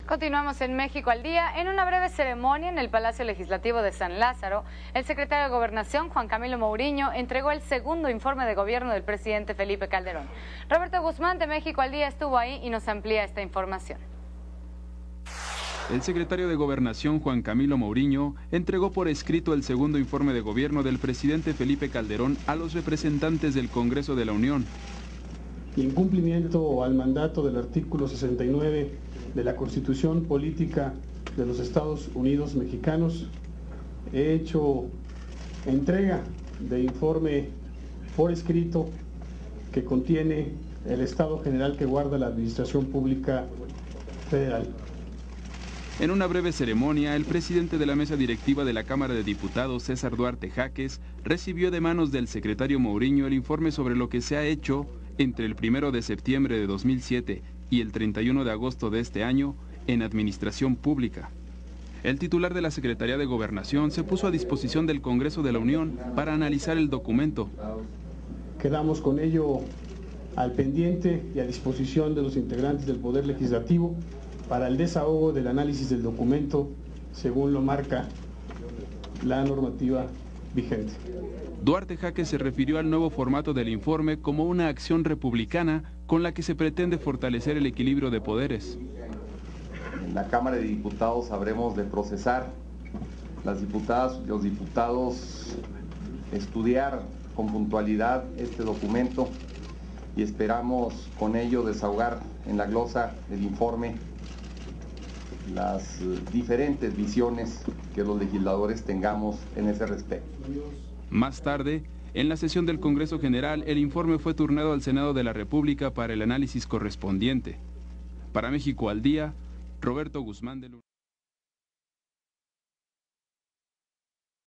Continuamos en México al día. En una breve ceremonia en el Palacio Legislativo de San Lázaro, el secretario de Gobernación, Juan Camilo Mourinho, entregó el segundo informe de gobierno del presidente Felipe Calderón. Roberto Guzmán de México al día estuvo ahí y nos amplía esta información. El secretario de Gobernación, Juan Camilo Mourinho, entregó por escrito el segundo informe de gobierno del presidente Felipe Calderón a los representantes del Congreso de la Unión. Y en cumplimiento al mandato del artículo 69 de la Constitución Política de los Estados Unidos Mexicanos, he hecho entrega de informe por escrito que contiene el estado general que guarda la Administración Pública Federal. En una breve ceremonia, el presidente de la mesa directiva de la Cámara de Diputados, César Duarte Jaques, recibió de manos del secretario Mourinho el informe sobre lo que se ha hecho entre el 1 de septiembre de 2007 y el 31 de agosto de este año en administración pública. El titular de la Secretaría de Gobernación se puso a disposición del Congreso de la Unión para analizar el documento. Quedamos con ello al pendiente y a disposición de los integrantes del Poder Legislativo para el desahogo del análisis del documento según lo marca la normativa vigente. Duarte Jaques se refirió al nuevo formato del informe como una acción republicana con la que se pretende fortalecer el equilibrio de poderes. En la Cámara de Diputados habremos de procesar, las diputadas y los diputados estudiar con puntualidad este documento y esperamos con ello desahogar en la glosa del informe las diferentes visiones que los legisladores tengamos en ese respecto. Más tarde, en la sesión del Congreso General, el informe fue turnado al Senado de la República para el análisis correspondiente. Para México al día, Roberto Guzmán de